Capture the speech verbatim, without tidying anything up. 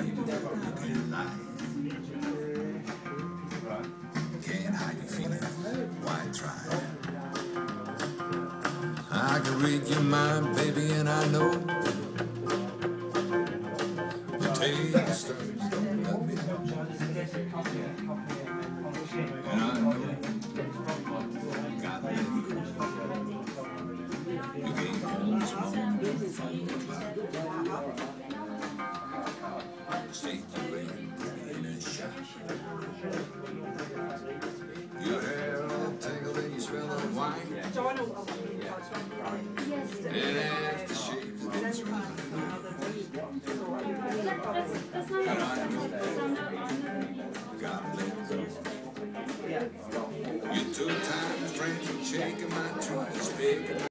looking like. Can't hide your feeling, why try? I can read your mind, baby, and I know the taste of it don't let me know. And I know you got me. You can't hold smoke from the cloud. Take the rain in a shot. Your hair all tangled and you smell of wine. And after shave, it's smelling and I know gotta let go. You're two times friends and shaking my true speaking.